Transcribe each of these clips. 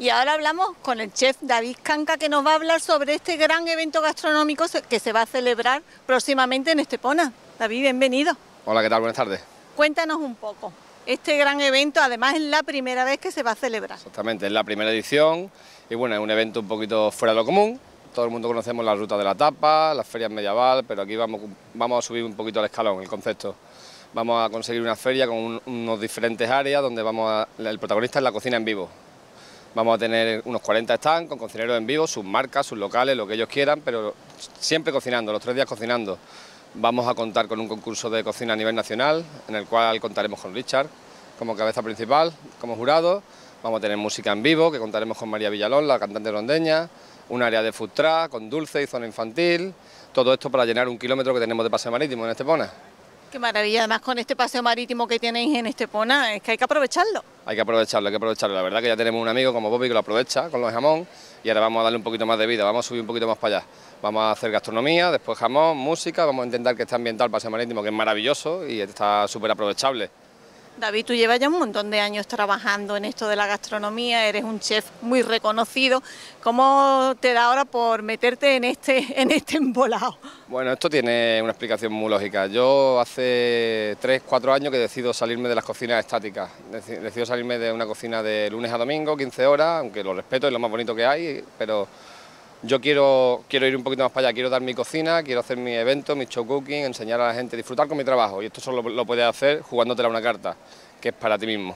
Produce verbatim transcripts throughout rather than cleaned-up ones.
Y ahora hablamos con el chef David Canca, que nos va a hablar sobre este gran evento gastronómico que se va a celebrar próximamente en Estepona. David, bienvenido. Hola, ¿qué tal? Buenas tardes. Cuéntanos un poco. Este gran evento, además, es la primera vez que se va a celebrar. Exactamente, es la primera edición y bueno, es un evento un poquito fuera de lo común. Todo el mundo conocemos la ruta de la tapa, las ferias medieval, pero aquí vamos, vamos a subir un poquito el escalón, el concepto. Vamos a conseguir una feria con un, unos diferentes áreas donde vamos a, el protagonista es la cocina en vivo. Vamos a tener unos cuarenta stands con cocineros en vivo, sus marcas, sus locales, lo que ellos quieran, pero siempre cocinando, los tres días cocinando. Vamos a contar con un concurso de cocina a nivel nacional, en el cual contaremos con Richard como cabeza principal, como jurado. Vamos a tener música en vivo, que contaremos con María Villalón, la cantante rondeña, un área de food truck con dulce y zona infantil. Todo esto para llenar un kilómetro que tenemos de paseo marítimo en Estepona. Qué maravilla, además con este paseo marítimo que tenéis en Estepona, es que hay que aprovecharlo. Hay que aprovecharlo, hay que aprovecharlo. La verdad que ya tenemos un amigo como Bobby que lo aprovecha con los jamón y ahora vamos a darle un poquito más de vida, vamos a subir un poquito más para allá. Vamos a hacer gastronomía, después jamón, música, vamos a intentar que esté ambientado el paseo marítimo, que es maravilloso y está súper aprovechable. David, tú llevas ya un montón de años trabajando en esto de la gastronomía, eres un chef muy reconocido. ¿Cómo te da ahora por meterte en este, en este embolado? Bueno, esto tiene una explicación muy lógica. Yo hace tres, cuatro años que decido salirme de las cocinas estáticas. Decido salirme de una cocina de lunes a domingo, quince horas, aunque lo respeto, es lo más bonito que hay, pero yo quiero, quiero ir un poquito más para allá, quiero dar mi cocina, quiero hacer mi evento, mi show cooking, enseñar a la gente, disfrutar con mi trabajo, y esto solo lo, lo puedes hacer jugándotela una carta, que es para ti mismo.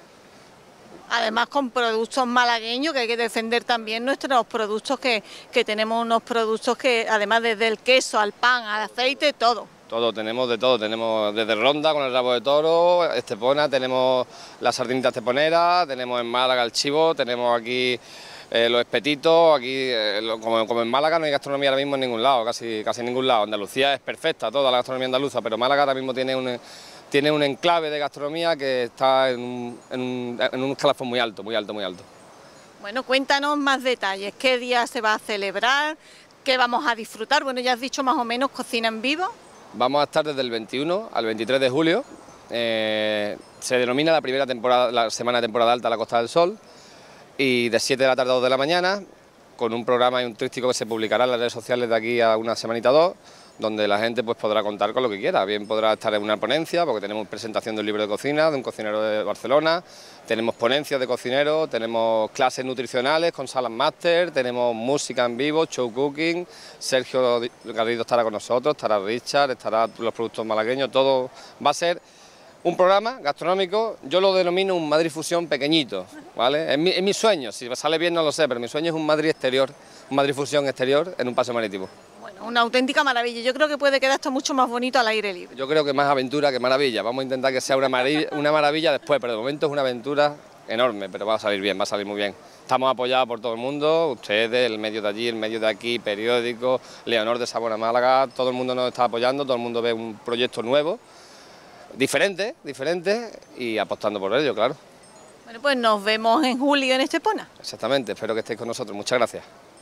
Además con productos malagueños, que hay que defender también nuestros productos, que, que tenemos unos productos que además desde el queso al pan, al aceite, todo. Todo, tenemos de todo, tenemos desde Ronda con el rabo de toro, Estepona, tenemos las sardinitas esteponeras, tenemos en Málaga el chivo, tenemos aquí Eh, los espetitos, aquí eh, lo, como, como en Málaga no hay gastronomía ahora mismo en ningún lado, casi, casi en ningún lado. Andalucía es perfecta, toda la gastronomía andaluza, pero Málaga ahora mismo tiene un, tiene un enclave de gastronomía que está en un, en, un, en un escalafón muy alto, muy alto, muy alto. Bueno, cuéntanos más detalles, ¿qué día se va a celebrar? ¿Qué vamos a disfrutar? Bueno, ya has dicho más o menos cocina en vivo. Vamos a estar desde el veintiuno al veintitrés de julio, eh, se denomina la primera temporada, la semana de temporada alta a la Costa del Sol, y de siete de la tarde a dos de la mañana, con un programa y un tríptico que se publicará en las redes sociales de aquí a una semanita o dos, donde la gente pues podrá contar con lo que quiera. Bien podrá estar en una ponencia, porque tenemos presentación de un libro de cocina de un cocinero de Barcelona, tenemos ponencias de cocineros, tenemos clases nutricionales con salas máster, tenemos música en vivo, show cooking, Sergio Garrido estará con nosotros, estará Richard, estará los productos malagueños, todo va a ser un programa gastronómico. Yo lo denomino un Madrid Fusión pequeñito, ¿vale? Es mi, es mi sueño, si sale bien no lo sé, pero mi sueño es un Madrid exterior, un Madrid Fusión exterior en un paseo marítimo. Bueno, una auténtica maravilla. Yo creo que puede quedar esto mucho más bonito al aire libre. Yo creo que más aventura que maravilla. Vamos a intentar que sea una maravilla, una maravilla después, pero de momento es una aventura enorme, pero va a salir bien, va a salir muy bien. Estamos apoyados por todo el mundo, ustedes, el medio de allí, el medio de aquí, periódicos, Leonor de Sabona Málaga, todo el mundo nos está apoyando, todo el mundo ve un proyecto nuevo, diferente, diferente y apostando por ello, claro. Bueno, pues nos vemos en julio en Estepona. Exactamente, espero que estéis con nosotros. Muchas gracias.